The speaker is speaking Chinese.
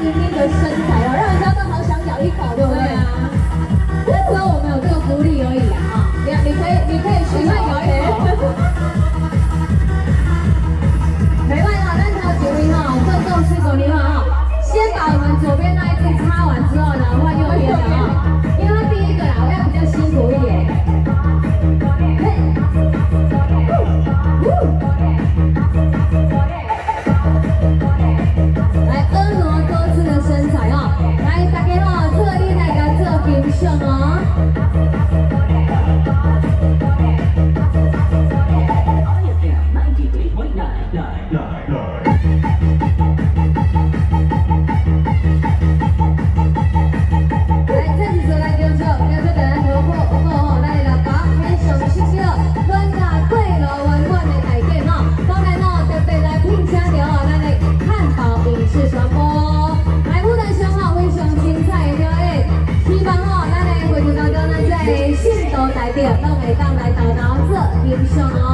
晶莹的身材哦，让人家都好想咬一口，对不对啊？那只有我们有这个福利而已啊！你可以去咬一口。没办法，但是要注意哈，郑重施主你们哈，先把我们左边那一只擦完之后呢，换右边的啊，因为它第一个啦，我要比较辛苦一点。来婀娜多姿的身材哦，来大家哈，这里来个做形象哦。信徒代表都会当来豆豆做英雄哦。